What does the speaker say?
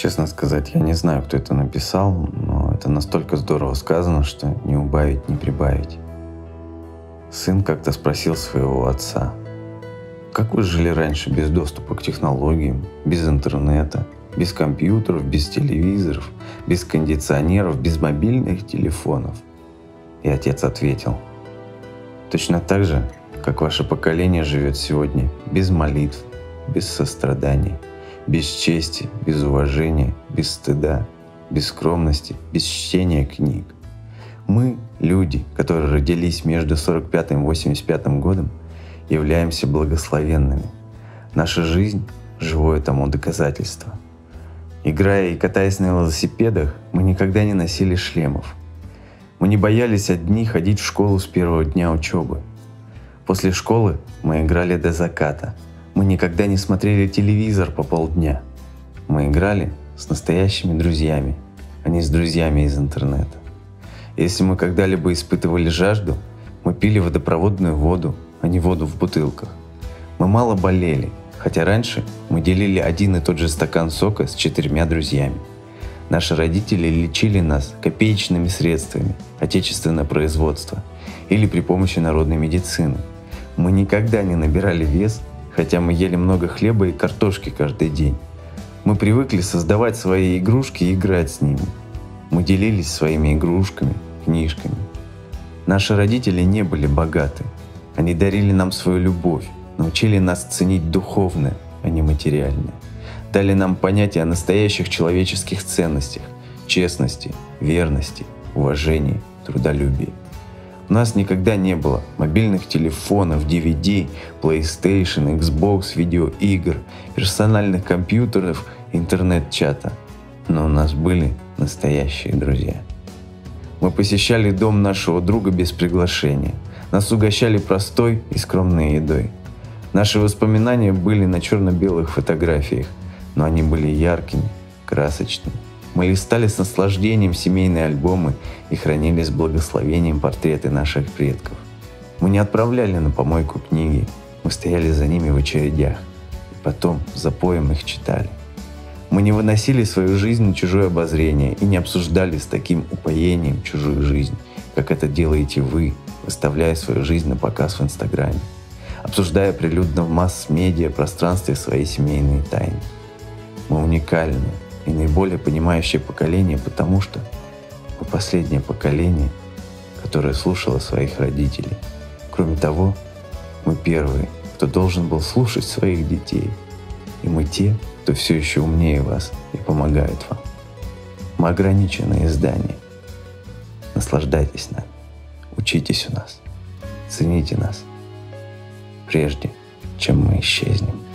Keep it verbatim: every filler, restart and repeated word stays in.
Честно сказать, я не знаю, кто это написал, но это настолько здорово сказано, что не убавить, не прибавить. Сын как-то спросил своего отца: «Как вы жили раньше без доступа к технологиям, без интернета, без компьютеров, без телевизоров, без кондиционеров, без мобильных телефонов?» И отец ответил: «Точно так же, как ваше поколение живет сегодня, без молитв, без сострадания, без чести, без уважения, без стыда, без скромности, без чтения книг. Мы, люди, которые родились между сорок пятым и восемьдесят пятым годом, являемся благословенными. Наша жизнь — живое тому доказательство. Играя и катаясь на велосипедах, мы никогда не носили шлемов. Мы не боялись одни ходить в школу с первого дня учебы. После школы мы играли до заката. Мы никогда не смотрели телевизор по полдня. Мы играли с настоящими друзьями, а не с друзьями из интернета. Если мы когда-либо испытывали жажду, мы пили водопроводную воду, а не воду в бутылках. Мы мало болели, хотя раньше мы делили один и тот же стакан сока с четырьмя друзьями. Наши родители лечили нас копеечными средствами отечественного производства или при помощи народной медицины. Мы никогда не набирали вес, хотя мы ели много хлеба и картошки каждый день. Мы привыкли создавать свои игрушки и играть с ними. Мы делились своими игрушками, книжками. Наши родители не были богаты. Они дарили нам свою любовь, научили нас ценить духовное, а не материальное. Дали нам понятие о настоящих человеческих ценностях, честности, верности, уважении, трудолюбии. У нас никогда не было мобильных телефонов, ди ви ди, PlayStation, Xbox, видеоигр, персональных компьютеров, интернет-чата. Но у нас были настоящие друзья. Мы посещали дом нашего друга без приглашения. Нас угощали простой и скромной едой. Наши воспоминания были на черно-белых фотографиях, но они были яркими, красочными. Мы листали с наслаждением семейные альбомы и хранили с благословением портреты наших предков. Мы не отправляли на помойку книги, мы стояли за ними в очередях, и потом запоем их читали. Мы не выносили свою жизнь на чужое обозрение и не обсуждали с таким упоением чужую жизнь, как это делаете вы, выставляя свою жизнь на показ в Инстаграме, обсуждая прилюдно в масс-медиа пространстве свои семейные тайны. Мы уникальны и наиболее понимающее поколение, потому что мы последнее поколение, которое слушало своих родителей. Кроме того, мы первые, кто должен был слушать своих детей. И мы те, кто все еще умнее вас и помогает вам. Мы ограниченные издания. Наслаждайтесь нами, учитесь у нас, цените нас, прежде чем мы исчезнем.